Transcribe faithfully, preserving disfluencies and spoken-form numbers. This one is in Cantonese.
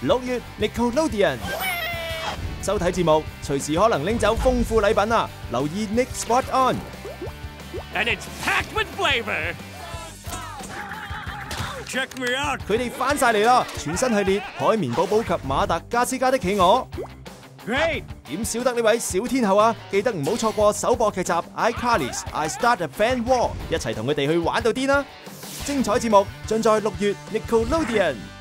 六月 Nickelodeon 收睇節目，隨時可能拎走豐富禮品啊！留意 Nick Spot On。 And it's packed with flavor. Check me out. 佢哋翻晒嚟啦！全新系列《海綿寶寶及馬達加斯加的企鵝》。 Great. 點少得呢位小天后啊！記得唔好錯過首播劇集《iCarly's I Start a Fan War》，一齊同佢哋去玩到癲啦！精彩節目盡在六月 Nickelodeon。